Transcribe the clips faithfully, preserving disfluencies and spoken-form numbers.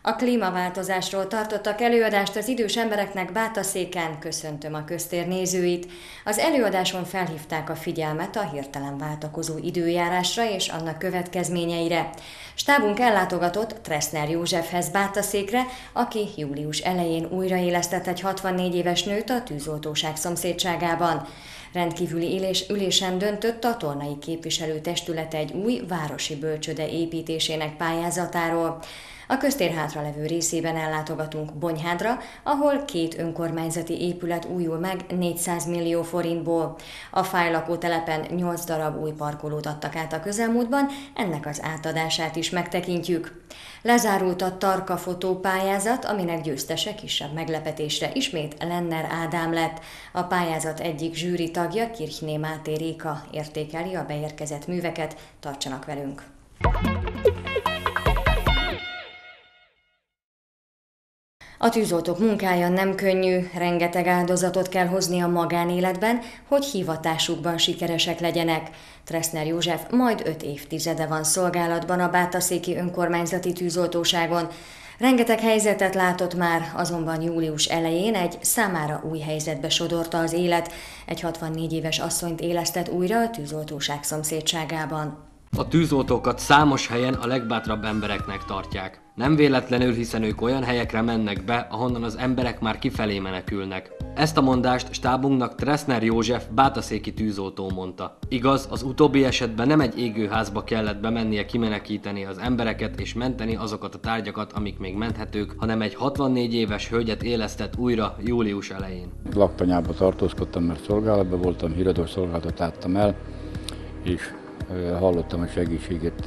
A klímaváltozásról tartottak előadást az idős embereknek Bátaszéken, köszöntöm a köztér nézőit. Az előadáson felhívták a figyelmet a hirtelen váltakozó időjárásra és annak következményeire. Stábunk ellátogatott Treszner Józsefhez Bátaszékre, aki július elején újraélesztett egy hatvannégy éves nőt a tűzoltóság szomszédságában. Rendkívüli ülés, ülésen döntött a Tolnai Képviselőtestület egy új városi bölcsőde építésének pályázatáról. A köztér hátralevő részében ellátogatunk Bonyhádra, ahol két önkormányzati épület újul meg négyszáz millió forintból. A Fáj lakótelepen nyolc darab új parkolót adtak át a közelmúltban, ennek az átadását is megtekintjük. Lezárult a Tarka fotópályázat, aminek győztese kisebb meglepetésre ismét Lenner Ádám lett. A pályázat egyik zsűri tagja, Kirchné Máté Réka értékeli a beérkezett műveket. Tartsanak velünk! A tűzoltók munkája nem könnyű, rengeteg áldozatot kell hozni a magánéletben, hogy hivatásukban sikeresek legyenek. Treszner József majd öt évtizede van szolgálatban a bátaszéki önkormányzati tűzoltóságon. Rengeteg helyzetet látott már, azonban július elején egy számára új helyzetbe sodorta az élet. Egy hatvannégy éves asszonyt élesztett újra a tűzoltóság szomszédságában. A tűzoltókat számos helyen a legbátrabb embereknek tartják. Nem véletlenül, hiszen ők olyan helyekre mennek be, ahonnan az emberek már kifelé menekülnek. Ezt a mondást stábunknak Treszner József bátaszéki tűzoltó mondta. Igaz, az utóbbi esetben nem egy égőházba kellett bemennie kimenekíteni az embereket és menteni azokat a tárgyakat, amik még menthetők, hanem egy hatvannégy éves hölgyet élesztett újra július elején. Laktanyába tartózkodtam, mert szolgálatban voltam, híradós szolgálatot láttam el, és hallottam, hogy segítséget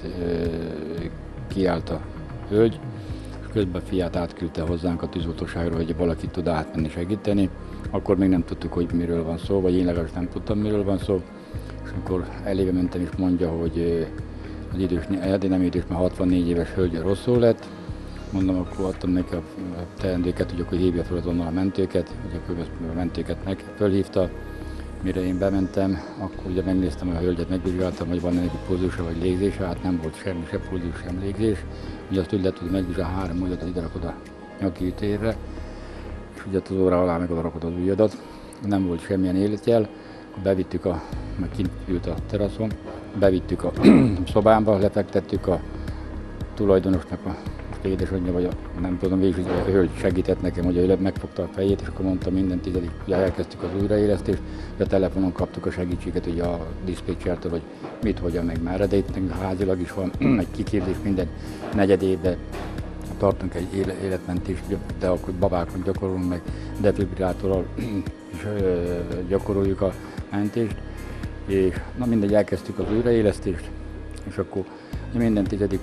kiállt a hölgy, és közben a fiát átküldte hozzánk a tűzoltóságról, hogy valaki tud átmenni segíteni. Akkor még nem tudtuk, hogy miről van szó, vagy én legalábbis nem tudtam, miről van szó. És amikor elébe mentem, és mondja, hogy az idős, nem idős, mert hatvannégy éves hölgy rosszul lett. Mondom, akkor adtam neki a teendőket, hogy akkor hívja fel azonnal a mentőket, hogy akkor a mentőket meg fölhívta. Mire én bementem, akkor ugye megnéztem a hölgyet, megvizsgáltam, hogy van neki pulzusa vagy légzése, hát nem volt semmi, se pulzus, sem légzés. Ugye azt úgy lehet, hogy megvizsgál három ujjadat, ide rakod a nyaki ütérre, és ugye az óra alá meg oda rakod az ujjadat. Nem volt semmilyen életjel, akkor bevittük a, meg kint ült a teraszon, bevittük a szobámba, lefektettük a tulajdonosnak a édesanyja, vagy a, nem tudom, végül a hölgy segített nekem, hogy ő megfogta a fejét, és akkor mondta minden tizedik, ugye elkezdtük az újraélesztést, a telefonon kaptuk a segítséget ugye a diszpécsertől, hogy mit, hogyan, meg merre, de itt házilag is van egy kiképzés, minden negyed évben tartunk egy életmentést, de akkor babákon gyakorolunk, meg defibrillátorral is gyakoroljuk a mentést, és na mindegy, elkezdtük az újraélesztést, és akkor minden tizedik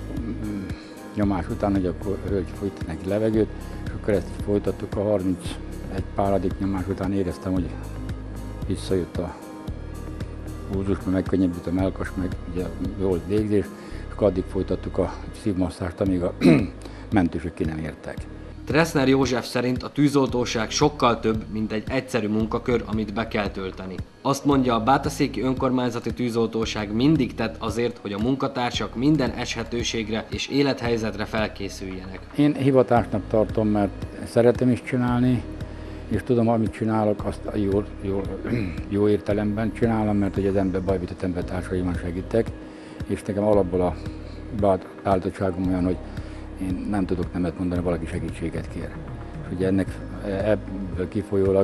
nyomás után, hogy akkor a hölgy folyt neki levegőt, és akkor ezt is folytattuk. A harmincegy páradik nyomás után éreztem, hogy visszajött a pulzus, meg megkönnyebbült a mellkas, meg ugye volt végzés, és akkor addig folytattuk a szívmasszást, amíg a mentősök ki nem értek. Treszner József szerint a tűzoltóság sokkal több, mint egy egyszerű munkakör, amit be kell tölteni. Azt mondja, a bátaszéki önkormányzati tűzoltóság mindig tett azért, hogy a munkatársak minden eshetőségre és élethelyzetre felkészüljenek. Én hivatásnak tartom, mert szeretem is csinálni, és tudom, amit csinálok, azt jó, jó, jó értelemben csinálom, mert hogy az ember bajbított embertársaimon segítek, és nekem alapból a beállítottságom olyan, hogy én nem tudok nemet mondani, valaki segítséget kér. És ugye ennek ebből kifolyólag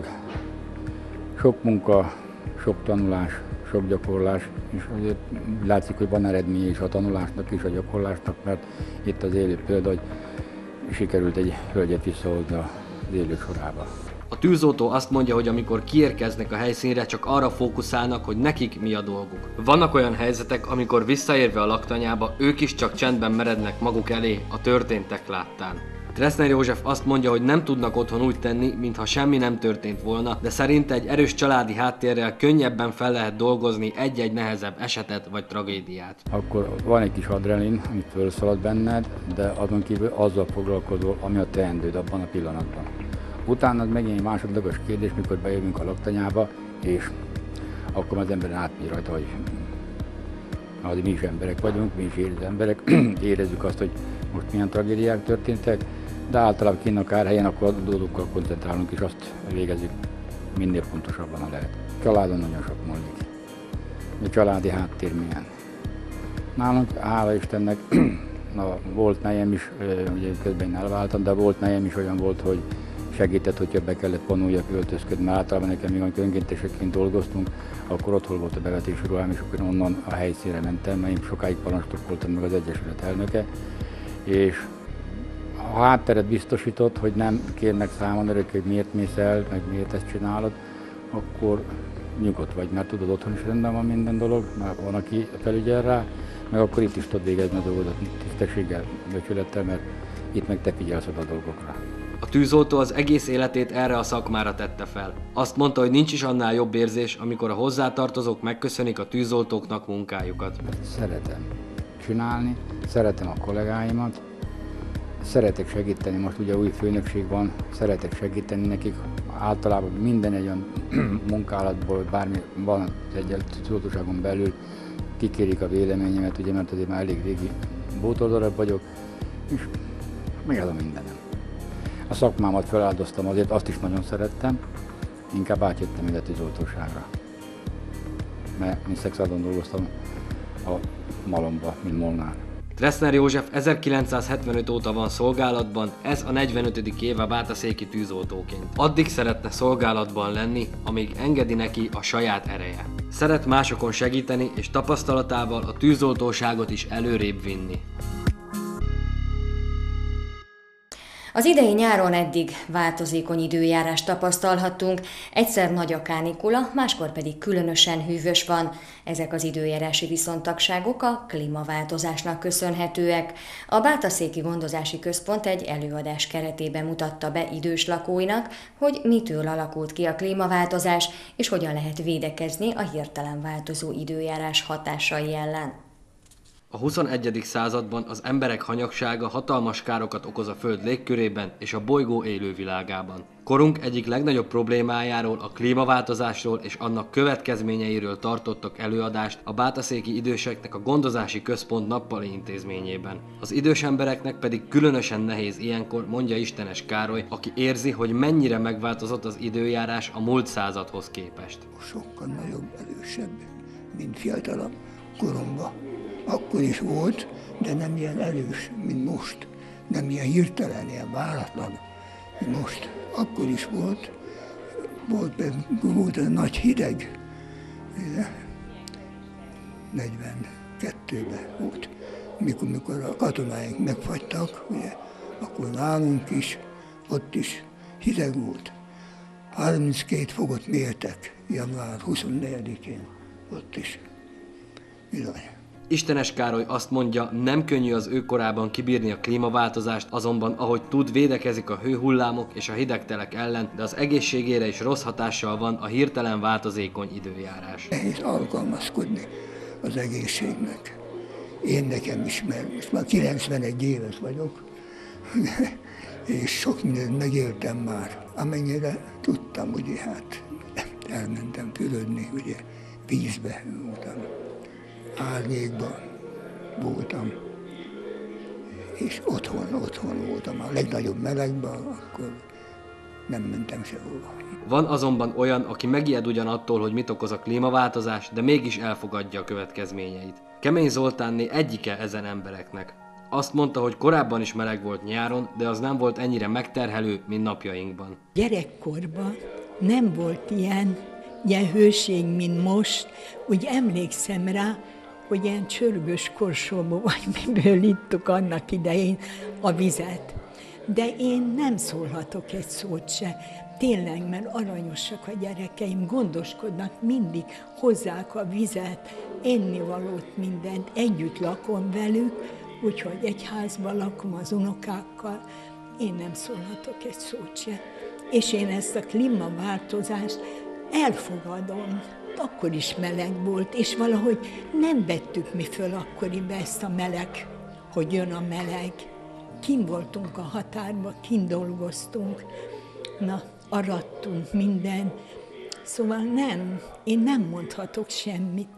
sok munka, sok tanulás, sok gyakorlás, és azért látszik, hogy van eredménye is a tanulásnak és a gyakorlásnak, mert itt az élő példa, hogy sikerült egy hölgyet visszahozni az élő sorába. A tűzoltó azt mondja, hogy amikor kiérkeznek a helyszínre, csak arra fókuszálnak, hogy nekik mi a dolguk. Vannak olyan helyzetek, amikor visszaérve a laktanyába, ők is csak csendben merednek maguk elé a történtek láttán. Treszner József azt mondja, hogy nem tudnak otthon úgy tenni, mintha semmi nem történt volna, de szerinte egy erős családi háttérrel könnyebben fel lehet dolgozni egy-egy nehezebb esetet vagy tragédiát. Akkor van egy kis adrenalin, ami felszalad benned, de azon kívül azzal foglalkozol, ami a teendőd abban a pillanatban. Utána megint egy másodlagos kérdés, mikor bejövünk a laktanyába, és akkor az ember átmegy rajta, hogy az mi is emberek vagyunk, mi is érez emberek, érezzük azt, hogy most milyen tragédiák történtek, de általában kinn a kárhelyen, akkor a dolgokkal koncentrálunk, és azt végezzük minél pontosabban, ha lehet. Családon nagyon sok múlik. A családi háttér milyen. Nálunk, hála Istennek, na, volt nejem is, ugye közben én elváltam, de volt nejem is olyan volt, hogy segített, hogyha be kellett vonuljak öltözködni, mert általában nekem még amikor önkéntesekként dolgoztunk, akkor otthon volt a bevetési ruhám, és akkor onnan a helyszínre mentem, mert én sokáig parancsnok voltam, meg az Egyesület elnöke, és a hátteret biztosított, hogy nem kérnek számon örök, hogy miért mész el, meg miért ezt csinálod, akkor nyugodt vagy, mert tudod, otthon is rendben van minden dolog, mert van, aki felügyel rá, meg akkor itt is tudod végezni a dolgodat tisztességgel, becsülettel, mert itt meg te figyelsz oda a dolgokra. A tűzoltó az egész életét erre a szakmára tette fel. Azt mondta, hogy nincs is annál jobb érzés, amikor a hozzátartozók megköszönik a tűzoltóknak munkájukat. Szeretem csinálni, szeretem a kollégáimat, szeretek segíteni, most ugye új főnökség van, szeretek segíteni nekik, általában minden egy olyan munkálatból, bármi van az egyetlen belül, kikérik a véleményemet, ugye, mert azért már elég régi bútordarab vagyok, és meg ez a mindenem. A szakmámat feláldoztam azért, azt is nagyon szerettem, inkább átjöttem ide tűzoltóságra. Mert én Szexádon dolgoztam a Malomba, mint Molnár. Treszner József ezerkilencszázhetvenöt óta van szolgálatban, ez a negyvenötödik éve bátaszéki tűzoltóként. Addig szeretne szolgálatban lenni, amíg engedi neki a saját ereje. Szeret másokon segíteni, és tapasztalatával a tűzoltóságot is előrébb vinni. Az idei nyáron eddig változékony időjárást tapasztalhattunk, egyszer nagy a kánikula, máskor pedig különösen hűvös van. Ezek az időjárási viszontagságok a klímaváltozásnak köszönhetőek. A Bátaszéki Gondozási Központ egy előadás keretében mutatta be idős lakóinak, hogy mitől alakult ki a klímaváltozás, és hogyan lehet védekezni a hirtelen változó időjárás hatásai ellen. A huszonegyedik században az emberek hanyagsága hatalmas károkat okoz a Föld légkörében és a bolygó élővilágában. Korunk egyik legnagyobb problémájáról, a klímaváltozásról és annak következményeiről tartottak előadást a Bátaszéki Időseknek a Gondozási Központ nappali intézményében. Az idős embereknek pedig különösen nehéz ilyenkor, mondja Istenes Károly, aki érzi, hogy mennyire megváltozott az időjárás a múlt századhoz képest. Sokkal nagyobb, erősebb, mint fiatalabb koromban. Akkor is volt, de nem ilyen erős, mint most. Nem ilyen hirtelen, ilyen váratlan, mint most. Akkor is volt, volt, volt egy nagy hideg, negyvenkettőben volt, mikor, mikor a katonáink megfagytak, ugye, akkor nálunk is, ott is hideg volt. harminckét fokot mértek január huszonnegyedikén, ott is. Bizony. Istenes Károly azt mondja, nem könnyű az ő korában kibírni a klímaváltozást, azonban ahogy tud, védekezik a hőhullámok és a hidegtelek ellen, de az egészségére is rossz hatással van a hirtelen változékony időjárás. Nehéz alkalmazkodni az egészségnek. Én nekem is, mert most már kilencvenegy éves vagyok, és sok mindent megéltem már, amennyire tudtam, ugye hát elmentem fürödni, ugye vízbe voltam. Árnyékban voltam, és otthon, otthon voltam. A legnagyobb melegben, akkor nem mentem sehova. Van azonban olyan, aki megijed ugyan attól, hogy mit okoz a klímaváltozás, de mégis elfogadja a következményeit. Kemény Zoltánné egyike ezen embereknek. Azt mondta, hogy korábban is meleg volt nyáron, de az nem volt ennyire megterhelő, mint napjainkban. Gyerekkorban nem volt ilyen, ilyen hőség, mint most. Úgy emlékszem rá, hogy ilyen csörgős korsóból, vagy miből ittuk annak idején a vizet. De én nem szólhatok egy szót se. Tényleg, mert aranyosak a gyerekeim, gondoskodnak mindig, hozzák a vizet, ennivalót, mindent, együtt lakom velük, úgyhogy egy házban lakom az unokákkal, én nem szólhatok egy szót se. És én ezt a klímaváltozást elfogadom. Akkor is meleg volt, és valahogy nem vettük mi föl akkoriban ezt a meleg, hogy jön a meleg. Kint voltunk a határban, kint dolgoztunk, na, arattunk minden. Szóval nem, én nem mondhatok semmit,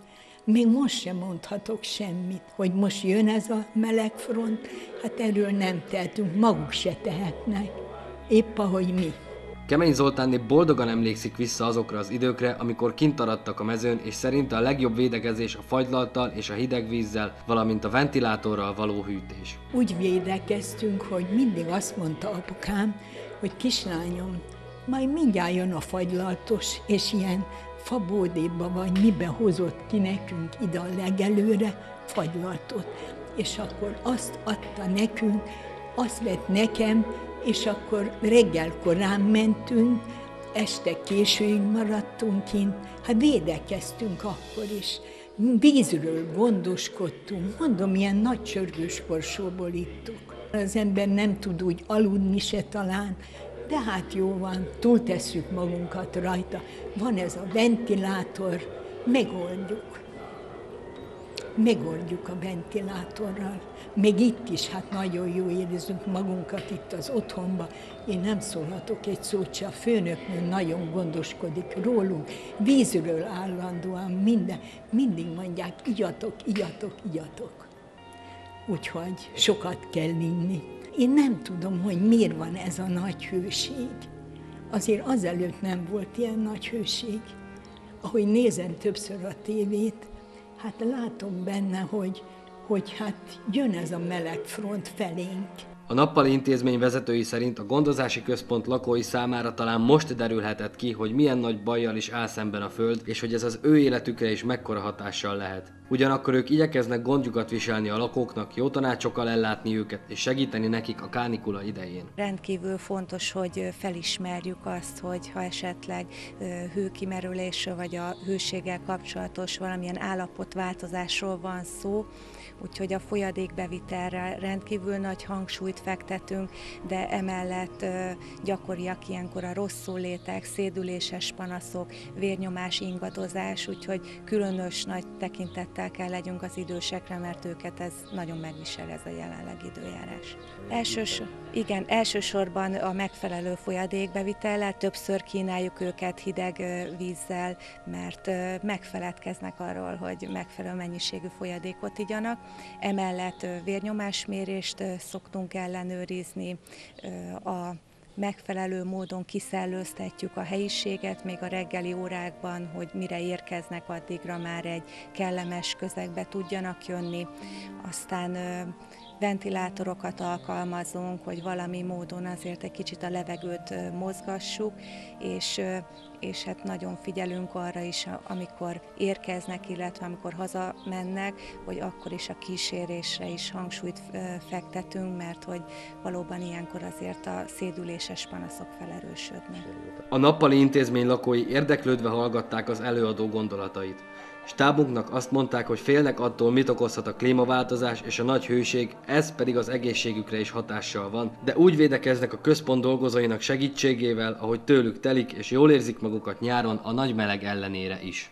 Még most sem mondhatok semmit, hogy most jön ez a meleg front, hát erről nem tehetünk, maguk se tehetnek, épp ahogy mi. Kemény Zoltánné boldogan emlékszik vissza azokra az időkre, amikor kint aradtak a mezőn, és szerinte a legjobb védekezés a fagylalttal és a hideg vízzel, valamint a ventilátorral való hűtés. Úgy védekeztünk, hogy mindig azt mondta apukám, hogy kislányom, majd mindjárt jön a fagylaltos, és ilyen fabódéba vagy mibe hozott ki nekünk ide a legelőre fagylaltot. És akkor azt adta nekünk, azt vett nekem, és akkor reggel korán mentünk, este későig maradtunk kint, hát védekeztünk akkor is. Vízről gondoskodtunk, mondom, ilyen nagy csörgős korsóból ittuk. Az ember nem tud úgy aludni se talán, de hát jó van, túltesszük magunkat rajta. Van ez a ventilátor, megoldjuk. Megoldjuk a ventilátorral. Még itt is, hát nagyon jó érezzünk magunkat itt az otthonba. Én nem szólhatok egy szót se, a főnöknő nagyon gondoskodik rólunk. Vízről állandóan minden, mindig mondják, igyatok, igyatok, igyatok. Úgyhogy sokat kell inni. Én nem tudom, hogy miért van ez a nagy hőség. Azért azelőtt nem volt ilyen nagy hőség. Ahogy nézem többször a tévét, hát látom benne, hogy, hogy hát jön ez a meleg front felénk. A Nappali Intézmény vezetői szerint a gondozási központ lakói számára talán most derülhetett ki, hogy milyen nagy bajjal is áll szemben a Föld, és hogy ez az ő életükre is mekkora hatással lehet. Ugyanakkor ők igyekeznek gondjukat viselni a lakóknak, jó tanácsokkal ellátni őket, és segíteni nekik a kánikula idején. Rendkívül fontos, hogy felismerjük azt, hogy ha esetleg hőkimerülésről vagy a hőséggel kapcsolatos valamilyen állapotváltozásról van szó, úgyhogy a folyadékbevitelre rendkívül nagy hangsúlyt fektetünk, de emellett gyakoriak ilyenkor a rosszullétek, szédüléses panaszok, vérnyomás, ingadozás, úgyhogy különös nagy tekintettel kell legyünk az idősekre, mert őket ez nagyon megvisel, ez a jelenleg időjárás. Elsős, igen, elsősorban a megfelelő folyadékbevitellel, többször kínáljuk őket hideg vízzel, mert megfeledkeznek arról, hogy megfelelő mennyiségű folyadékot igyanak. Emellett vérnyomásmérést szoktunk ellenőrizni, a megfelelő módon kiszellőztetjük a helyiséget, még a reggeli órákban, hogy mire érkeznek, addigra már egy kellemes közegbe tudjanak jönni. Aztán ventilátorokat alkalmazunk, hogy valami módon azért egy kicsit a levegőt mozgassuk, és, és hát nagyon figyelünk arra is, amikor érkeznek, illetve amikor hazamennek, hogy akkor is a kísérésre is hangsúlyt fektetünk, mert hogy valóban ilyenkor azért a szédüléses panaszok felerősödnek. A Nappali Intézmény lakói érdeklődve hallgatták az előadó gondolatait. Stábunknak azt mondták, hogy félnek attól, mit okozhat a klímaváltozás és a nagy hőség, ez pedig az egészségükre is hatással van, de úgy védekeznek a központ dolgozóinak segítségével, ahogy tőlük telik, és jól érzik magukat nyáron a nagy meleg ellenére is.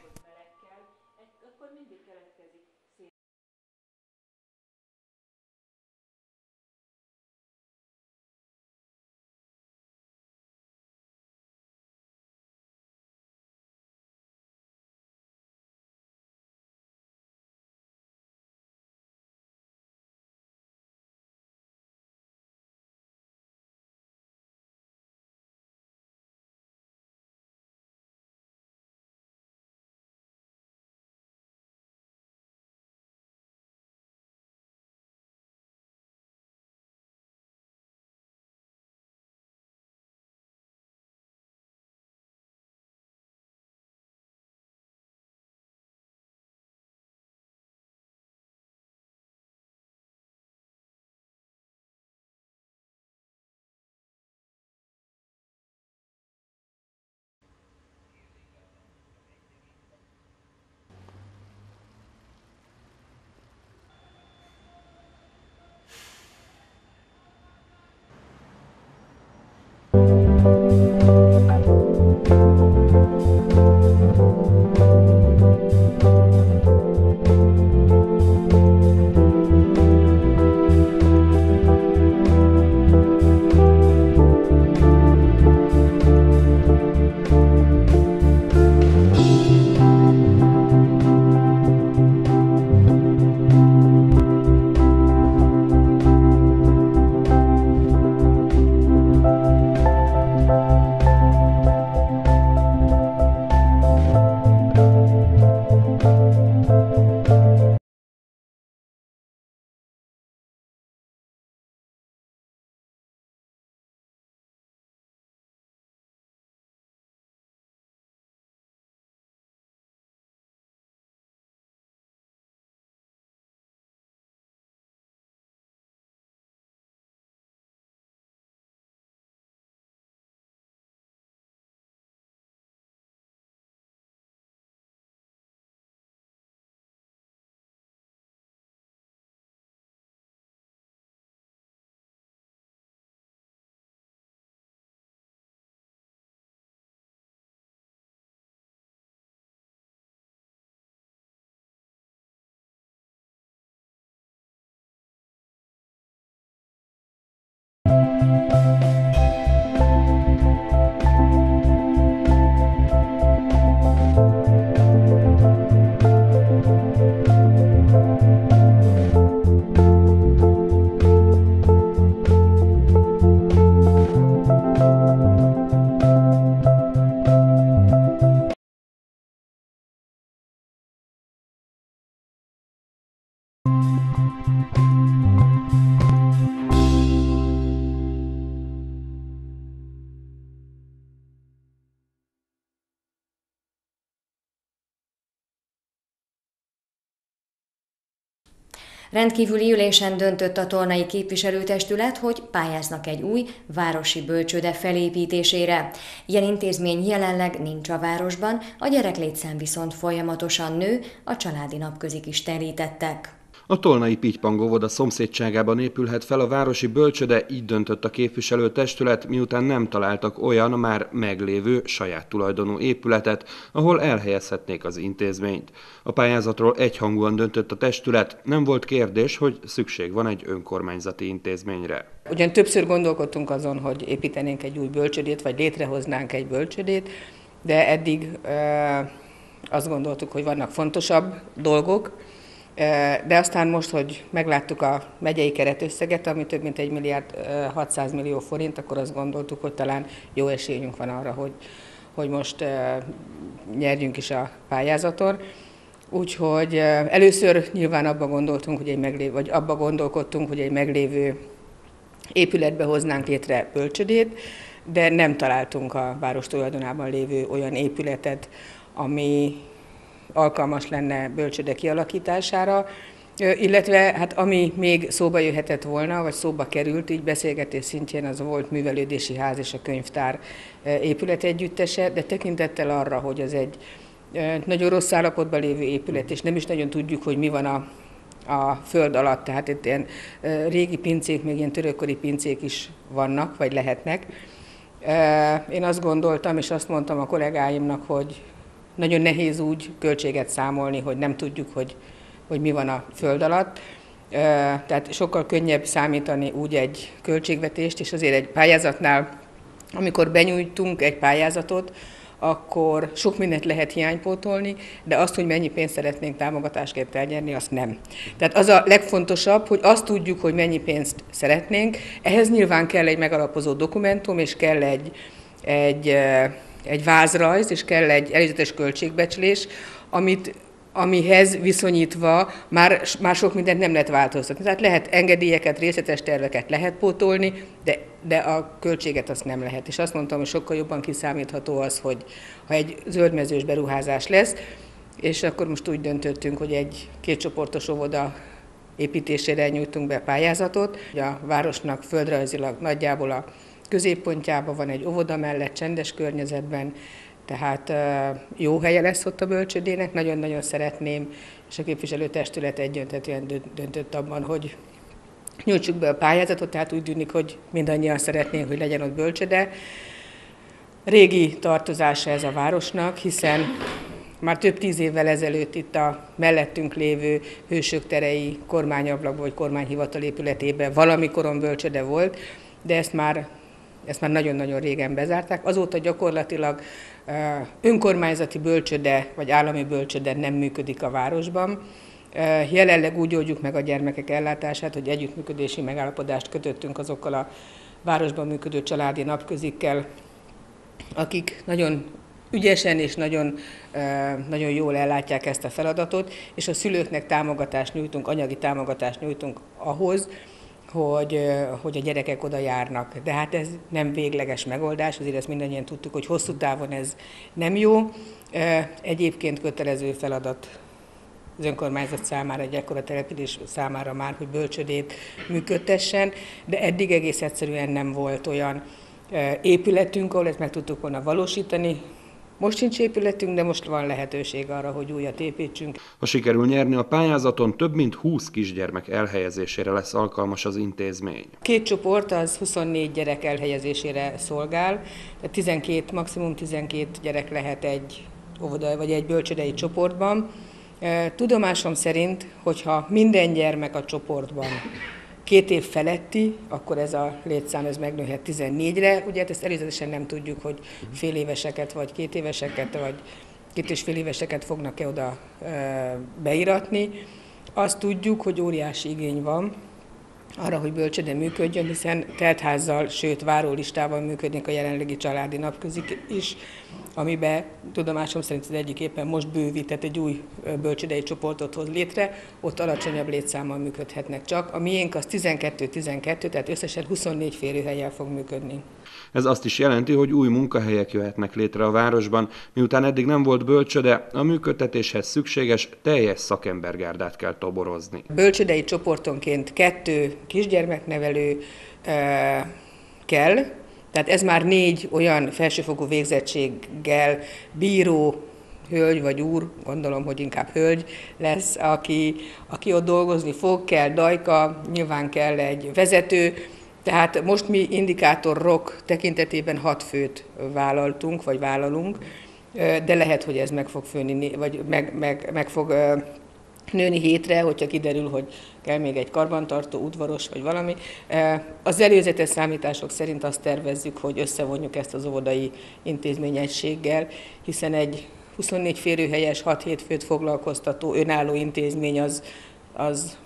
Rendkívüli ülésen döntött a tolnai képviselőtestület, hogy pályáznak egy új városi bölcsőde felépítésére. Ilyen intézmény jelenleg nincs a városban, a gyereklétszám viszont folyamatosan nő, a családi napközik is telítettek. A tolnai Pitypang óvoda szomszédságában épülhet fel a városi bölcsőde, így döntött a képviselőtestület, miután nem találtak olyan már meglévő saját tulajdonú épületet, ahol elhelyezhetnék az intézményt. A pályázatról egyhangúan döntött a testület, nem volt kérdés, hogy szükség van egy önkormányzati intézményre. Ugyan többször gondolkodtunk azon, hogy építenénk egy új bölcsődét, vagy létrehoznánk egy bölcsődét, de eddig e, azt gondoltuk, hogy vannak fontosabb dolgok, de aztán most, hogy megláttuk a megyei keretösszeget, ami több mint egy milliárd hatszáz millió forint, akkor azt gondoltuk, hogy talán jó esélyünk van arra, hogy, hogy most nyerjünk is a pályázaton. Úgyhogy először nyilván abba gondoltunk, hogy egy meglévő, vagy abba gondolkodtunk, hogy egy meglévő épületbe hoznánk létre bölcsődét, de nem találtunk a város tulajdonában lévő olyan épületet, ami alkalmas lenne bölcsőde kialakítására, illetve hát ami még szóba jöhetett volna, vagy szóba került, így beszélgetés szintjén az volt művelődési ház és a könyvtár épület együttese, de tekintettel arra, hogy az egy nagyon rossz állapotban lévő épület, és nem is nagyon tudjuk, hogy mi van a, a föld alatt, tehát itt ilyen régi pincék, még ilyen törökkori pincék is vannak, vagy lehetnek. Én azt gondoltam, és azt mondtam a kollégáimnak, hogy nagyon nehéz úgy költséget számolni, hogy nem tudjuk, hogy, hogy mi van a föld alatt. Tehát sokkal könnyebb számítani úgy egy költségvetést, és azért egy pályázatnál, amikor benyújtunk egy pályázatot, akkor sok mindent lehet hiánypótolni, de azt, hogy mennyi pénzt szeretnénk támogatásként elnyerni, azt nem. Tehát az a legfontosabb, hogy azt tudjuk, hogy mennyi pénzt szeretnénk. Ehhez nyilván kell egy megalapozó dokumentum, és kell egy, egy egy vázrajz, és kell egy előzetes költségbecslés, amit, amihez viszonyítva már, már sok mindent nem lehet változtatni. Tehát lehet engedélyeket, részletes terveket lehet pótolni, de, de a költséget azt nem lehet. És azt mondtam, hogy sokkal jobban kiszámítható az, hogy ha egy zöldmezős beruházás lesz, és akkor most úgy döntöttünk, hogy egy kétcsoportos óvoda építésére nyújtunk be pályázatot. A városnak földrajzilag nagyjából a középpontjában van egy óvoda mellett, csendes környezetben, tehát jó helye lesz ott a bölcsődének, nagyon-nagyon szeretném, és a képviselőtestület egyöntetően döntött abban, hogy nyújtsuk be a pályázatot, tehát úgy tűnik, hogy mindannyian szeretnénk, hogy legyen ott bölcsőde. Régi tartozása ez a városnak, hiszen már több tíz évvel ezelőtt itt a mellettünk lévő Hősök terei kormányablak vagy kormányhivatal épületében valamikoron bölcsőde volt, de ezt már Ezt már nagyon-nagyon régen bezárták. Azóta gyakorlatilag önkormányzati bölcsőde vagy állami bölcsőde nem működik a városban. Jelenleg úgy oldjuk meg a gyermekek ellátását, hogy együttműködési megállapodást kötöttünk azokkal a városban működő családi napközikkel, akik nagyon ügyesen és nagyon, nagyon jól ellátják ezt a feladatot, és a szülőknek támogatást nyújtunk, anyagi támogatást nyújtunk ahhoz, Hogy, hogy a gyerekek oda járnak. De hát ez nem végleges megoldás, azért ezt mindannyian tudtuk, hogy hosszú távon ez nem jó. Egyébként kötelező feladat az önkormányzat számára, egy ekkora település számára már, hogy bölcsődét működtessen, de eddig egész egyszerűen nem volt olyan épületünk, ahol ezt meg tudtuk volna valósítani. Most sincs épületünk, de most van lehetőség arra, hogy újat építsünk. Ha sikerül nyerni a pályázaton, több mint húsz kisgyermek elhelyezésére lesz alkalmas az intézmény. Két csoport, az huszonnégy gyerek elhelyezésére szolgál, tehát tizenkét, maximum tizenkét gyerek lehet egy óvodai vagy egy bölcsődei csoportban. Tudomásom szerint, hogyha minden gyermek a csoportban két év feletti, akkor ez a létszám ez megnőhet tizennégyre. Ugye ezt előzetesen nem tudjuk, hogy fél éveseket, vagy két éveseket, vagy két és fél éveseket fognak-e oda beíratni. Azt tudjuk, hogy óriási igény van arra, hogy bölcsőde működjön, hiszen teltházzal, sőt várólistával működnek a jelenlegi családi napközik is, amiben tudomásom szerint az egyik éppen most bővített egy új bölcsődei csoportot hoz létre, ott alacsonyabb létszámmal működhetnek csak. A miénk az tizenkettő tizenkettő, tehát összesen huszonnégy férőhellyel fog működni. Ez azt is jelenti, hogy új munkahelyek jöhetnek létre a városban, miután eddig nem volt bölcsöde, a működtetéshez szükséges teljes szakembergárdát kell toborozni. Bölcsödei csoportonként kettő kisgyermeknevelő e, kell, tehát ez már négy olyan felsőfokú végzettséggel bíró hölgy vagy úr, gondolom, hogy inkább hölgy lesz, aki, aki ott dolgozni fog, kell dajka, nyilván kell egy vezető, tehát most mi indikátorok tekintetében hat főt vállaltunk, vagy vállalunk, de lehet, hogy ez meg fog főni, vagy meg, meg, meg fog nőni hétre, hogyha kiderül, hogy kell még egy karbantartó, udvaros vagy valami. Az előzetes számítások szerint azt tervezzük, hogy összevonjuk ezt az óvodai intézményegységgel, hiszen egy huszonnégy férőhelyes, hat-hét főt foglalkoztató önálló intézmény az, az,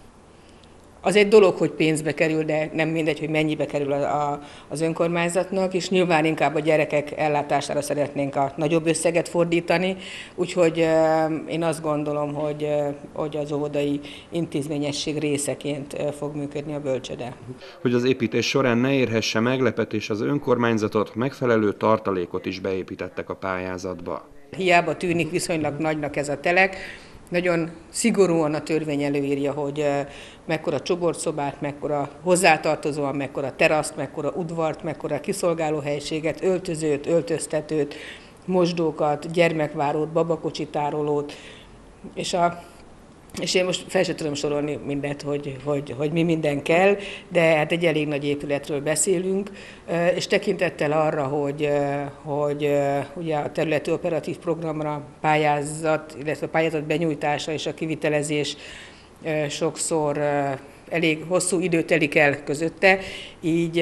az egy dolog, hogy pénzbe kerül, de nem mindegy, hogy mennyibe kerül a, a, az önkormányzatnak, és nyilván inkább a gyerekek ellátására szeretnénk a nagyobb összeget fordítani, úgyhogy e, én azt gondolom, hogy, e, hogy az óvodai intézményesség részeként e, fog működni a bölcsöde. Hogy az építés során ne érhesse meglepetés az önkormányzatot, megfelelő tartalékot is beépítettek a pályázatba. Hiába tűnik viszonylag nagynak ez a telek, nagyon szigorúan a törvény előírja, hogy mekkora csoportszobát, mekkora hozzátartozóan, mekkora teraszt, mekkora udvart, mekkora kiszolgálóhelyiséget, öltözőt, öltöztetőt, mosdókat, gyermekvárót, babakocsitárolót, és a És én most fel sem tudom sorolni mindent, hogy, hogy, hogy mi minden kell, de hát egy elég nagy épületről beszélünk, és tekintettel arra, hogy, hogy ugye a területi operatív programra pályázat, illetve a pályázat benyújtása és a kivitelezés sokszor elég hosszú idő telik el közötte, így,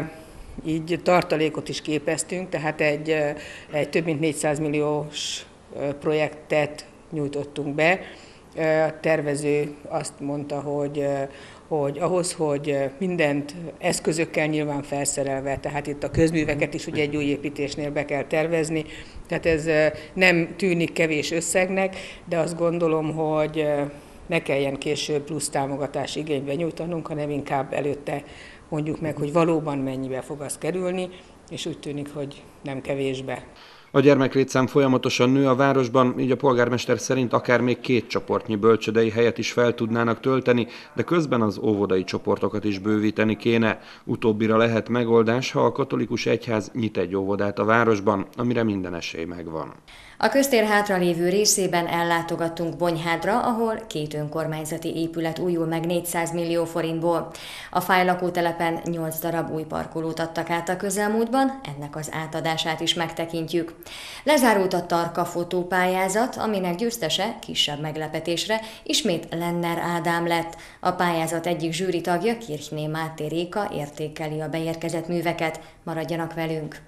így tartalékot is képeztünk, tehát egy, egy több mint négyszáz milliós projektet nyújtottunk be. A tervező azt mondta, hogy, hogy ahhoz, hogy mindent eszközökkel nyilván felszerelve, tehát itt a közműveket is ugye egy új építésnél be kell tervezni, tehát ez nem tűnik kevés összegnek, de azt gondolom, hogy ne kelljen később plusz támogatás igénybe nyújtanunk, hanem inkább előtte mondjuk meg, hogy valóban mennyibe fog az kerülni, és úgy tűnik, hogy nem kevésbe. A gyermeklétszám folyamatosan nő a városban, így a polgármester szerint akár még két csoportnyi bölcsödei helyet is fel tudnának tölteni, de közben az óvodai csoportokat is bővíteni kéne. Utóbbira lehet megoldás, ha a katolikus egyház nyit egy óvodát a városban, amire minden esély megvan. A köztér hátralévő részében ellátogattunk Bonyhádra, ahol két önkormányzati épület újul meg négyszáz millió forintból. A Fáj lakótelepen nyolc darab új parkolót adtak át a közelmúltban, ennek az átadását is megtekintjük. Lezárult a Tarka fotópályázat, aminek győztese kisebb meglepetésre ismét Lenner Ádám lett. A pályázat egyik zsűri tagja, Kirchné Máté Réka értékeli a beérkezett műveket. Maradjanak velünk!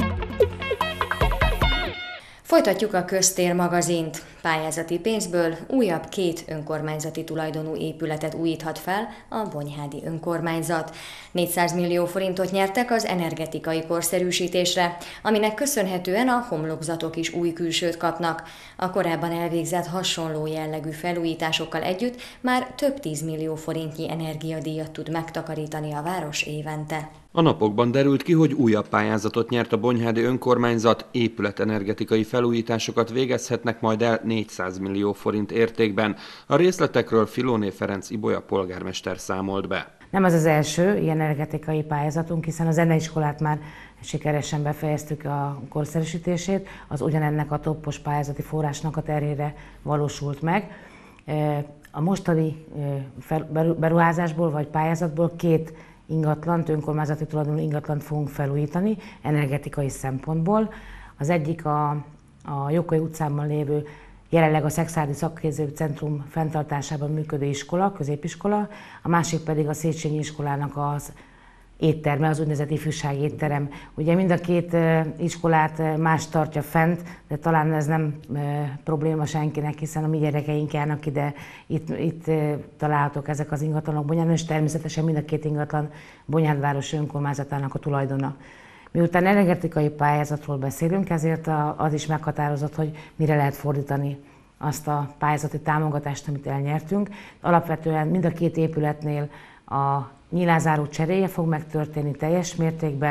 Folytatjuk a Köztér magazint. Pályázati pénzből újabb két önkormányzati tulajdonú épületet újíthat fel a bonyhádi önkormányzat. négyszáz millió forintot nyertek az energetikai korszerűsítésre, aminek köszönhetően a homlokzatok is új külsőt kapnak. A korábban elvégzett hasonló jellegű felújításokkal együtt már több tízmillió forintnyi energiadíjat tud megtakarítani a város évente. A napokban derült ki, hogy újabb pályázatot nyert a bonyhádi önkormányzat, épületenergetikai felújításokat végezhetnek majd el négyszáz millió forint értékben. A részletekről Filóné Ferenc Ibolya polgármester számolt be. Nem az az első ilyen energetikai pályázatunk, hiszen a zeneiskolát már sikeresen befejeztük a korszerűsítését, az ugyanennek a toppos pályázati forrásnak a terhére valósult meg. A mostani beruházásból vagy pályázatból két ingatlant, önkormányzati tulajdonú ingatlant fogunk felújítani energetikai szempontból. Az egyik a, a Jokai utcában lévő, jelenleg a Szekszárdi Szakképző Centrum fenntartásában működő iskola, középiskola, a másik pedig a Széchenyi iskolának az étterme, az úgynevezett ifjúsági étterem. Ugye mind a két iskolát más tartja fent, de talán ez nem probléma senkinek, hiszen a mi gyerekeink járnak ide, itt, itt találhatók ezek az ingatlanok Bonyhádon, és természetesen mind a két ingatlan Bonyhád város önkormányzatának a tulajdona. Miután energetikai pályázatról beszélünk, ezért az is meghatározott, hogy mire lehet fordítani azt a pályázati támogatást, amit elnyertünk. Alapvetően mind a két épületnél a nyilázáró cseréje fog megtörténni teljes mértékben,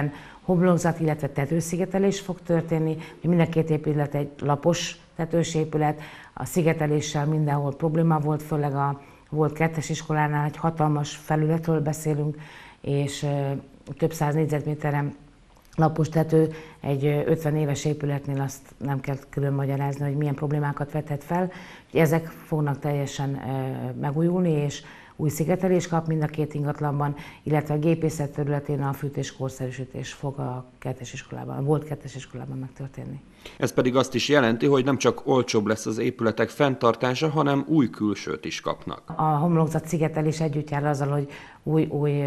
homlokzat, illetve tetőszigetelés fog történni. Mind a két épület egy lapos tetős épület, a szigeteléssel mindenhol probléma volt, főleg a volt kettes iskolánál egy hatalmas felületről beszélünk, és több száz négyzetméteren lapos tető, egy ötven éves épületnél azt nem kell külön magyarázni, hogy milyen problémákat vethet fel. Ezek fognak teljesen megújulni, és új szigetelés kap mind a két ingatlanban, illetve a gépészet területén a fűtés korszerűsítés fog a kettes iskolában, a volt kettes iskolában megtörténni. Ez pedig azt is jelenti, hogy nem csak olcsóbb lesz az épületek fenntartása, hanem új külsőt is kapnak. A homlokzat szigetelés együtt jár azzal, hogy új, új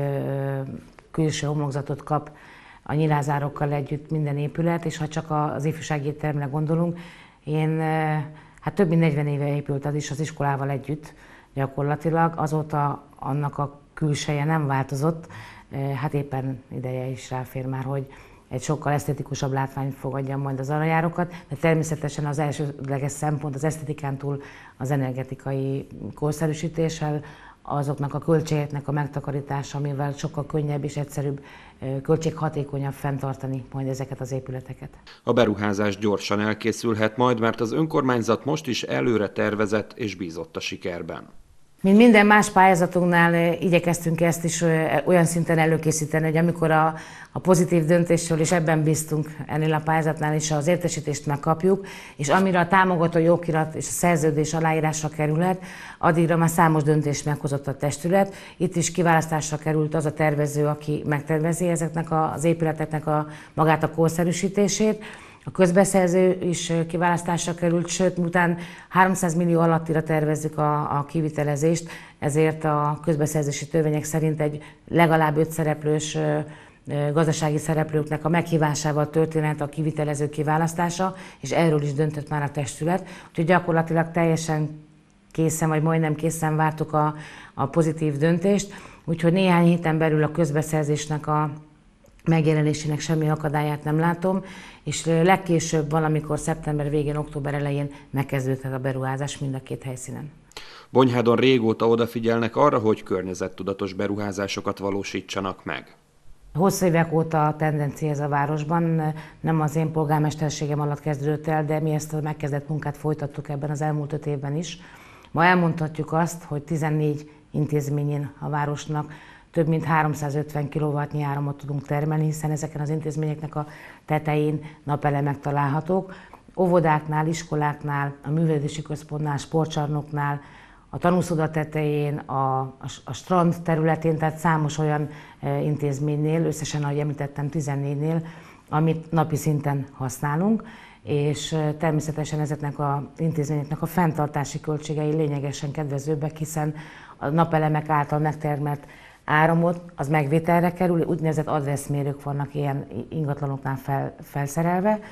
külső homlokzatot kap a nyilázárokkal együtt minden épület, és ha csak az ifjúsági étteremre gondolunk, én hát több mint negyven éve épült az is az iskolával együtt gyakorlatilag, azóta annak a külseje nem változott, hát éppen ideje is ráfér már, hogy egy sokkal esztetikusabb látványt fogadjam majd az arrajárokat, de természetesen az elsődleges szempont az esztetikán túl az energetikai korszerűsítéssel, azoknak a költségeknek a megtakarítása, amivel sokkal könnyebb és egyszerűbb, költséghatékonyabb fenntartani majd ezeket az épületeket. A beruházás gyorsan elkészülhet majd, mert az önkormányzat most is előre tervezett és bízott a sikerben. Mint minden más pályázatunknál igyekeztünk ezt is olyan szinten előkészíteni, hogy amikor a, a pozitív döntésről, és ebben bíztunk ennél a pályázatnál is, az értesítést megkapjuk, és amire a támogató jogirat és a szerződés aláírásra kerülhet, addigra már számos döntést meghozott a testület. Itt is kiválasztásra került az a tervező, aki megtervezi ezeknek az épületeknek a, magát a korszerűsítését. A közbeszerző is kiválasztásra került, sőt, miután háromszáz millió alattira tervezzük a, a kivitelezést, ezért a közbeszerzési törvények szerint egy legalább öt szereplős gazdasági szereplőknek a meghívásával történhet a kivitelező kiválasztása, és erről is döntött már a testület. Úgyhogy gyakorlatilag teljesen készen, vagy majdnem készen vártuk a, a pozitív döntést, úgyhogy néhány héten belül a közbeszerzésnek a megjelenésének semmi akadályát nem látom, és legkésőbb valamikor szeptember végén, október elején megkezdődhet a beruházás mind a két helyszínen. Bonyhádon régóta odafigyelnek arra, hogy környezettudatos beruházásokat valósítsanak meg. Hosszú évek óta a tendencia ez a városban, nem az én polgármesterségem alatt kezdődött el, de mi ezt a megkezdett munkát folytattuk ebben az elmúlt öt évben is. Ma elmondhatjuk azt, hogy tizennégy intézményén a városnak több mint háromszázötven kilowattnyi áramot tudunk termelni, hiszen ezeken az intézményeknek a tetején napelemek találhatók. Óvodáknál, iskoláknál, a művelődési központnál, sportcsarnoknál, a tanúszoda tetején, a, a, a strand területén, tehát számos olyan e, intézménynél, összesen, ahogy említettem, tizennégynél, amit napi szinten használunk, és e, természetesen ezeknek az intézményeknek a fenntartási költségei lényegesen kedvezőbbek, hiszen a napelemek által megtermelt áramot, az megvételre kerül, úgynevezett adresszmérők vannak ilyen ingatlanoknál fel, felszerelve,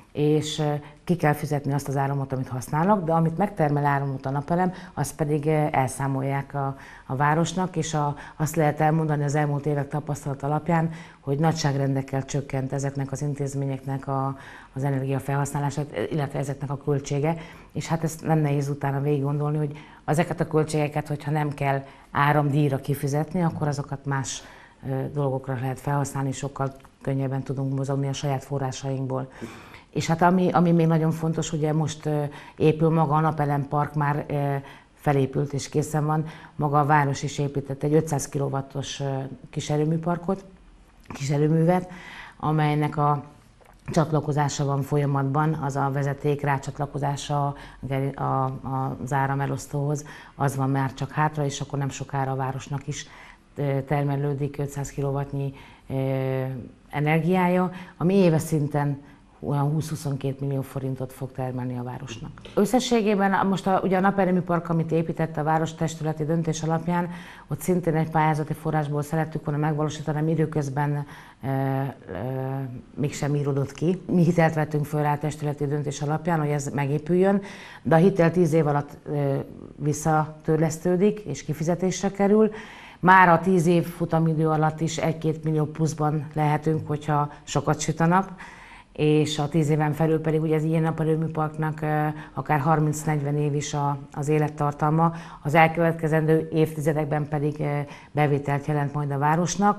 és ki kell fizetni azt az áramot, amit használnak, de amit megtermel áramot a napelem, azt pedig elszámolják a, a városnak, és a, azt lehet elmondani az elmúlt évek tapasztalat alapján, hogy nagyságrendekkel csökkent ezeknek az intézményeknek a, az energiafelhasználása, illetve ezeknek a költsége, és hát ezt nem nehéz utána végig gondolni, hogy ezeket a költségeket, hogyha nem kell áramdíjra kifizetni, akkor azokat más dolgokra lehet felhasználni, sokkal könnyebben tudunk mozogni a saját forrásainkból. És hát ami, ami még nagyon fontos, ugye most épül maga a napelempark, már felépült és készen van, maga a város is épített egy ötszáz kilowattos kiserőműparkot, kiserőművet, amelynek a csatlakozása van folyamatban, az a vezeték rácsatlakozása a, a, az áramelosztóhoz, az van már csak hátra, és akkor nem sokára a városnak is termelődik ötszáz kilowattnyi energiája, ami éves szinten olyan húsz-huszonkettő millió forintot fog termelni a városnak. Összességében most a, ugye a naperőműpark, amit épített a város testületi döntés alapján, ott szintén egy pályázati forrásból szerettük volna megvalósítani, ami időközben e, e, mégsem íródott ki. Mi hitelt vettünk föl rá testületi döntés alapján, hogy ez megépüljön, de a hitel tíz év alatt e, visszatörlesztődik és kifizetésre kerül. Már a tíz év futamidő alatt is egy-két millió pluszban lehetünk, hogyha sokat süt a nap, és a tíz éven felül pedig ugye az ilyen naperőműparknak akár harminc-negyven év is az élettartalma, az elkövetkezendő évtizedekben pedig bevételt jelent majd a városnak.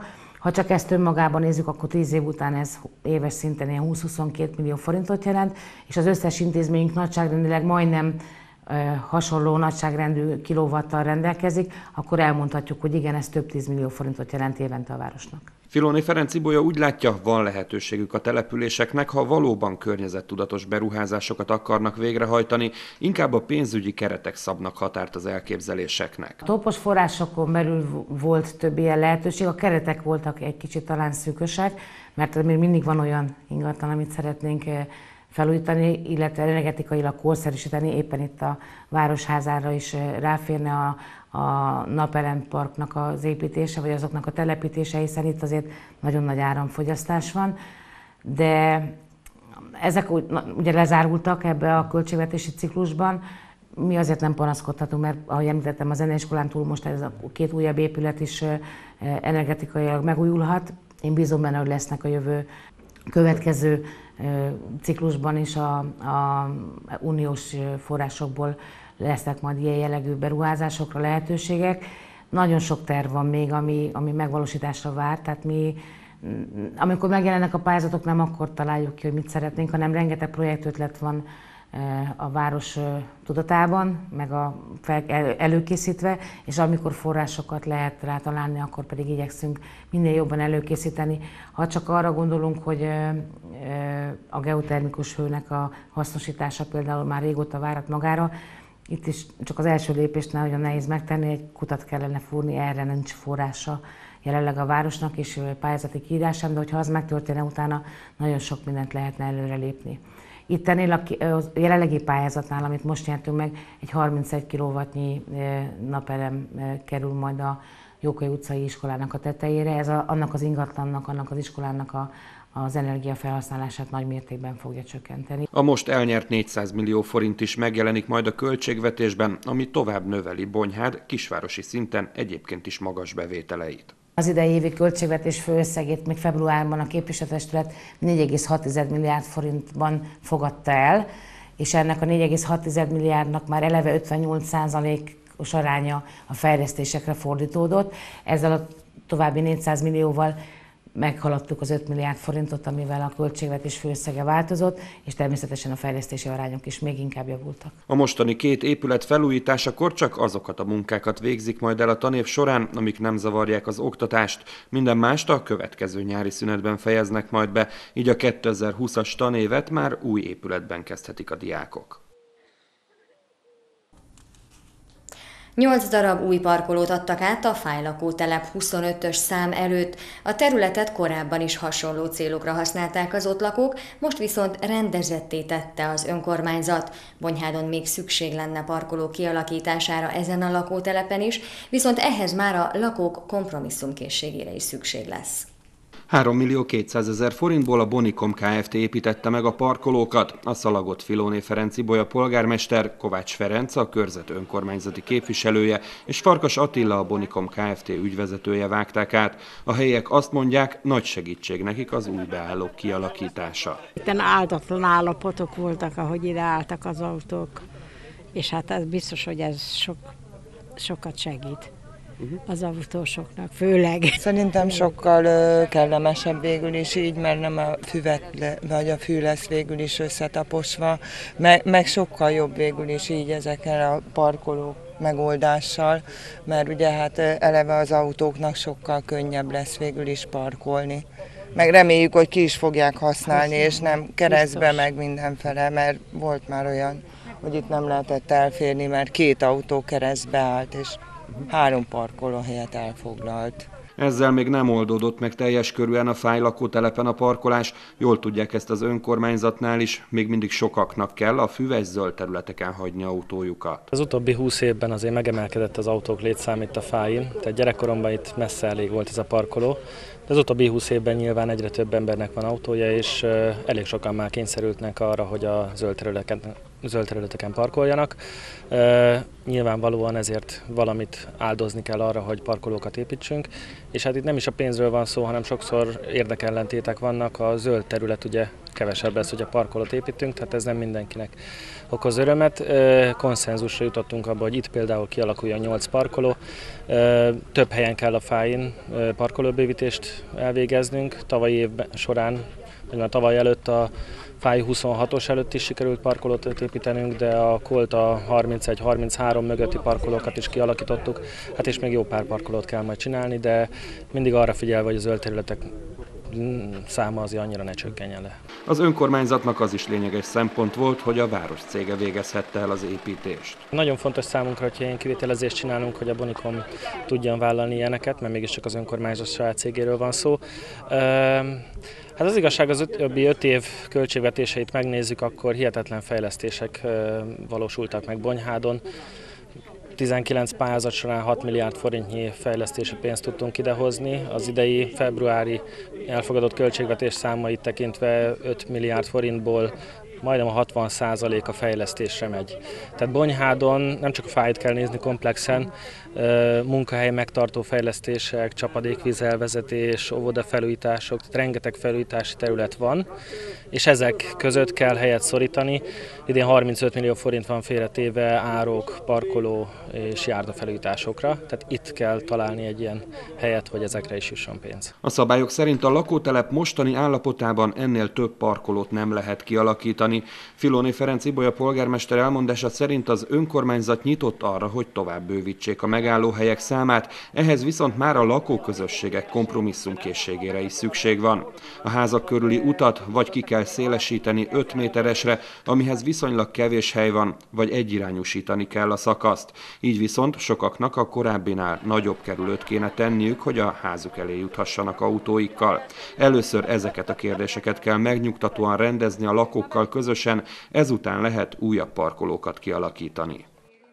Ha csak ezt önmagában nézzük, akkor tíz év után ez éves szinten ilyen húsz-huszonkettő millió forintot jelent, és az összes intézményünk nagyságrendileg majdnem hasonló nagyságrendű kilovattal rendelkezik, akkor elmondhatjuk, hogy igen, ez több tízmillió forintot jelent évente a városnak. Filóné Ferenc Ibolya úgy látja, van lehetőségük a településeknek, ha valóban környezettudatos beruházásokat akarnak végrehajtani, inkább a pénzügyi keretek szabnak határt az elképzeléseknek. A topos forrásokon belül volt több ilyen lehetőség, a keretek voltak egy kicsit talán szűkösek, mert még mindig van olyan ingatlan, amit szeretnénk felújítani, illetve energetikailag korszerűsíteni, éppen itt a Városházára is ráférne a, a napelemparknak az építése, vagy azoknak a telepítése, hiszen itt azért nagyon nagy áramfogyasztás van, de ezek ugye lezárultak ebbe a költségvetési ciklusban. Mi azért nem panaszkodhatunk, mert ahogy említettem, a zeneiskolán túl most ez a két újabb épület is energetikailag megújulhat. Én bízom benne, hogy lesznek a jövő következő ciklusban is a, a uniós forrásokból lesznek majd ilyen jellegű beruházásokra lehetőségek. Nagyon sok terv van még, ami, ami megvalósításra vár, tehát mi, amikor megjelennek a pályázatok, nem akkor találjuk ki, hogy mit szeretnénk, hanem rengeteg projektötlet van a város tudatában, meg a fel, előkészítve, és amikor forrásokat lehet rá találni, akkor pedig igyekszünk minél jobban előkészíteni. Ha csak arra gondolunk, hogy a geotermikus hőnek a hasznosítása például már régóta várat magára, itt is csak az első lépésnél nagyon nehéz megtenni, egy kutat kellene fúrni, erre nincs forrása jelenleg a városnak és pályázati kiírásán, de hogyha az megtörténne, utána nagyon sok mindent lehetne előrelépni. Itt ennél a jelenlegi pályázatnál, amit most nyertünk meg, egy harmincegy kilowattnyi napelem kerül majd a Jókai utcai iskolának a tetejére. Ez a, annak az ingatlannak, annak az iskolának a, az energiafelhasználását nagy mértékben fogja csökkenteni. A most elnyert négyszáz millió forint is megjelenik majd a költségvetésben, ami tovább növeli Bonyhád kisvárosi szinten egyébként is magas bevételeit. Az idei évi költségvetés főösszegét még februárban a képviselőtestület négy egész hat milliárd forintban fogadta el, és ennek a négy egész hat milliárdnak már eleve ötvennyolc százalékos aránya a fejlesztésekre fordítódott. Ezzel a további négyszáz millióval meghaladtuk az öt milliárd forintot, amivel a költségvetés főösszege változott, és természetesen a fejlesztési arányok is még inkább javultak. A mostani két épület felújításakor csak azokat a munkákat végzik majd el a tanév során, amik nem zavarják az oktatást. Minden mást a következő nyári szünetben fejeznek majd be, így a kétezer-húszas tanévet már új épületben kezdhetik a diákok. Nyolc darab új parkolót adtak át a Fájlakótelep huszonötös szám előtt. A területet korábban is hasonló célokra használták az ott lakók, most viszont rendezetté tette az önkormányzat. Bonyhádon még szükség lenne parkoló kialakítására ezen a lakótelepen is, viszont ehhez már a lakók kompromisszumkészségére is szükség lesz. három millió kétszázezer forintból a Bonikom Kft. Építette meg a parkolókat. A szalagot Filóné Ferenc Ibolya polgármester, Kovács Ferenc a körzet önkormányzati képviselője és Farkas Attila a Bonikom Kft. Ügyvezetője vágták át. A helyiek azt mondják, nagy segítség nekik az új beállók kialakítása. Itten áldatlan állapotok voltak, ahogy ide álltak az autók, és hát ez biztos, hogy ez sok, sokat segít. Az autósoknak főleg. Szerintem sokkal uh, kellemesebb végül is így, mert nem a füvet le, vagy a fű lesz végül is összetaposva, meg, meg sokkal jobb végül is így ezekkel a parkoló megoldással, mert ugye hát eleve az autóknak sokkal könnyebb lesz végül is parkolni. Meg reméljük, hogy ki is fogják használni, és nem keresztbe meg mindenfele, mert volt már olyan, hogy itt nem lehetett elférni, mert két autó keresztbe állt, és három parkolóhelyet elfoglalt. Ezzel még nem oldódott meg teljes körűen a Fájlakótelepen a parkolás. Jól tudják ezt az önkormányzatnál is, még mindig sokaknak kell a füves zöld területeken hagyni autójukat. Az utóbbi húsz évben azért megemelkedett az autók létszám itt a Fáin, tehát gyerekkoromban itt messze elég volt ez a parkoló. De az utóbbi húsz évben nyilván egyre több embernek van autója, és elég sokan már kényszerültnek arra, hogy a zöld területeken, zöld területeken parkoljanak. Nyilvánvalóan ezért valamit áldozni kell arra, hogy parkolókat építsünk, és hát itt nem is a pénzről van szó, hanem sokszor érdekellentétek vannak. A zöld terület ugye kevesebb lesz, hogy a parkolót építünk, tehát ez nem mindenkinek okoz örömet. Konszenzusra jutottunk abba, hogy itt például kialakuljon nyolc parkoló. Több helyen kell a Fáin parkolóbővítést elvégeznünk. Tavalyi év során, vagy már tavaly előtt a Fáj huszonhatos előtt is sikerült parkolót építenünk, de a Kolta harmincegy harminchárom mögötti parkolókat is kialakítottuk. Hát és még jó pár parkolót kell majd csinálni, de mindig arra figyelve, hogy a zöld területek száma azért annyira ne csökkenjen le. Az önkormányzatnak az is lényeges szempont volt, hogy a város cége végezhette el az építést. Nagyon fontos számunkra, hogyha ilyen kivitelezést csinálunk, hogy a Bonicom tudjon vállalni ilyeneket, mert mégiscsak az önkormányzat saját cégéről van szó. Hát az igazság, az öbbi öt év költségvetéseit megnézzük, akkor hihetetlen fejlesztések valósultak meg Bonyhádon. tizenkilenc pályázat során hat milliárd forintnyi fejlesztési pénzt tudtunk idehozni. Az idei februári elfogadott költségvetés számait tekintve öt milliárd forintból majdnem a hatvan százalék a fejlesztésre megy. Tehát Bonyhádon nem csak a Fájt kell nézni komplexen, munkahely megtartó fejlesztések, csapadékvízelvezetés, óvodafelújítások, tehát rengeteg felújítási terület van, és ezek között kell helyet szorítani. Idén harmincöt millió forint van félretéve árok, parkoló és járdafelújításokra, tehát itt kell találni egy ilyen helyet, hogy ezekre is jusson pénz. A szabályok szerint a lakótelep mostani állapotában ennél több parkolót nem lehet kialakítani. Filóné Ferenc Ibolya polgármester elmondása szerint az önkormányzat nyitott arra, hogy tovább bővítsék a megállóhelyek számát, ehhez viszont már a lakóközösségek kompromisszumkészségére is szükség van. A házak körüli utat vagy ki kell szélesíteni öt méteresre, amihez viszonylag kevés hely van, vagy egyirányúsítani kell a szakaszt. Így viszont sokaknak a korábbinál nagyobb kerülőt kéne tenniük, hogy a házuk elé juthassanak autóikkal. Először ezeket a kérdéseket kell megnyugtatóan rendezni a lakókkal közösen, ezután lehet újabb parkolókat kialakítani.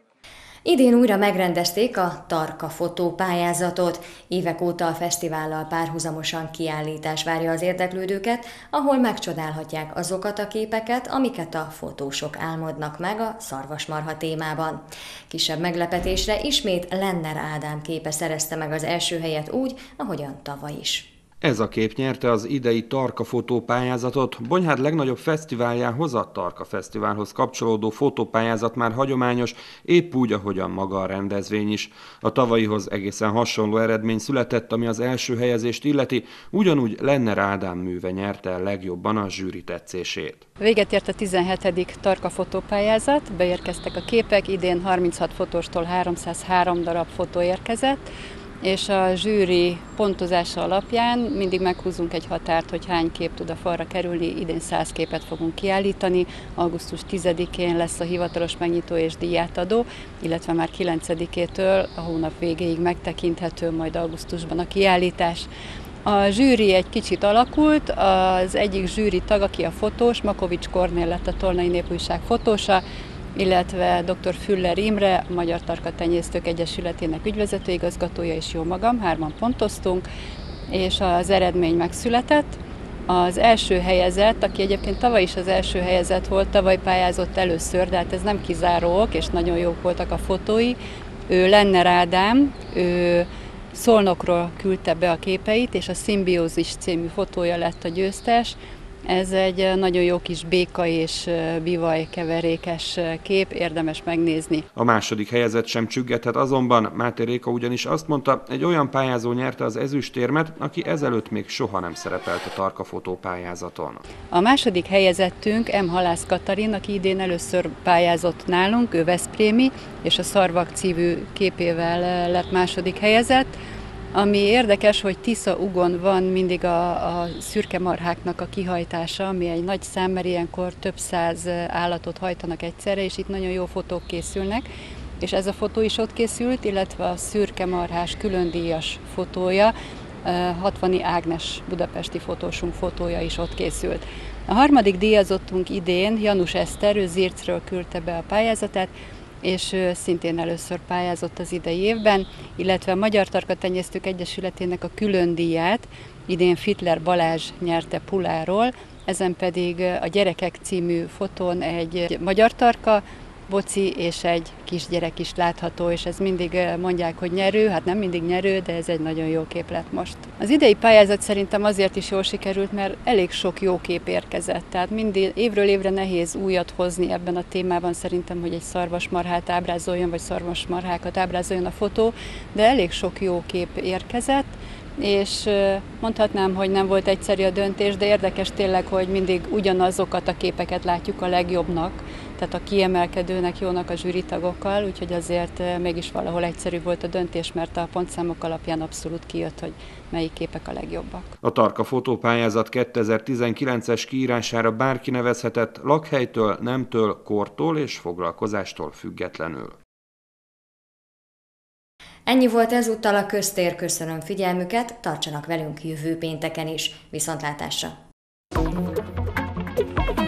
Idén újra megrendezték a Tarka fotópályázatot. Évek óta a fesztivállal párhuzamosan kiállítás várja az érdeklődőket, ahol megcsodálhatják azokat a képeket, amiket a fotósok álmodnak meg a szarvasmarha témában. Kisebb meglepetésre ismét Lenner Ádám képe szerezte meg az első helyet úgy, ahogyan tavaly is. Ez a kép nyerte az idei Tarka fotópályázatot. Bonyhád legnagyobb fesztiváljához, a Tarka Fesztiválhoz kapcsolódó fotópályázat már hagyományos, épp úgy, ahogyan maga a rendezvény is. A tavalyihoz egészen hasonló eredmény született, ami az első helyezést illeti, ugyanúgy Lenner Ádám műve nyerte el legjobban a zsűri tetszését. Véget ért a tizenhetedik Tarka fotópályázat, beérkeztek a képek, idén harminchat fotóstól háromszázhárom darab fotó érkezett, és a zsűri pontozása alapján mindig meghúzunk egy határt, hogy hány kép tud a falra kerülni. Idén száz képet fogunk kiállítani, augusztus tizedikén lesz a hivatalos megnyitó és díjátadó, illetve már kilencedikétől a hónap végéig megtekinthető majd augusztusban a kiállítás. A zsűri egy kicsit alakult, az egyik zsűri tag, aki a fotós, Makovics Kornél lett a Tolnai Népújság fotósa, illetve dr. Füller Imre, a Magyar Tarka Tenyésztők Egyesületének ügyvezetőigazgatója és jó magam, hárman pontoztunk, és az eredmény megszületett. Az első helyezett, aki egyébként tavaly is az első helyezett volt, tavaly pályázott először, de hát ez nem kizáró ok, és nagyon jók voltak a fotói. Ő Lenner Ádám, ő Szolnokról küldte be a képeit, és a Szimbiózis című fotója lett a győztes. Ez egy nagyon jó kis béka és bivaj keverékes kép, érdemes megnézni. A második helyezett sem csüggethet azonban, Máté Réka ugyanis azt mondta, egy olyan pályázó nyerte az ezüstérmet, aki ezelőtt még soha nem szerepelt a Tarka fotópályázaton. A második helyezettünk M. Halász Katalin, aki idén először pályázott nálunk, ő veszprémi, és a Szarvak című képével lett második helyezett. Ami érdekes, hogy Tisza-Ugon van mindig a, a szürke marháknak a kihajtása, ami egy nagy szám, mert ilyenkor több száz állatot hajtanak egyszerre, és itt nagyon jó fotók készülnek. És ez a fotó is ott készült, illetve a szürke marhás különdíjas fotója, Hatvani Ágnes budapesti fotósunk fotója is ott készült. A harmadik díjazottunk idén, Janus Eszter, ő Zircről küldte be a pályázatát, és szintén először pályázott az idei évben, illetve a Magyar Tarka Tenyésztők Egyesületének a külön díját idén Fitler Balázs nyerte Puláról, ezen pedig a Gyerekek című fotón egy magyar tarka boci és egy kisgyerek is látható, és ez mindig mondják, hogy nyerő, hát nem mindig nyerő, de ez egy nagyon jó kép lett most. Az idei pályázat szerintem azért is jól sikerült, mert elég sok jó kép érkezett, tehát mindig évről évre nehéz újat hozni ebben a témában, szerintem, hogy egy szarvasmarhát ábrázoljon, vagy szarvasmarhákat ábrázoljon a fotó, de elég sok jó kép érkezett, és mondhatnám, hogy nem volt egyszerű a döntés, de érdekes tényleg, hogy mindig ugyanazokat a képeket látjuk a legjobbnak, tehát a kiemelkedőnek, jónak a zsűritagokkal, úgyhogy azért mégis valahol egyszerű volt a döntés, mert a pontszámok alapján abszolút kijött, hogy melyik képek a legjobbak. A Tarka fotópályázat kétezer-tizenkilences kiírására bárki nevezhetett, lakhelytől, nemtől, kortól és foglalkozástól függetlenül. Ennyi volt ezúttal a Köztér, köszönöm figyelmüket, tartsanak velünk jövő pénteken is. Viszontlátásra!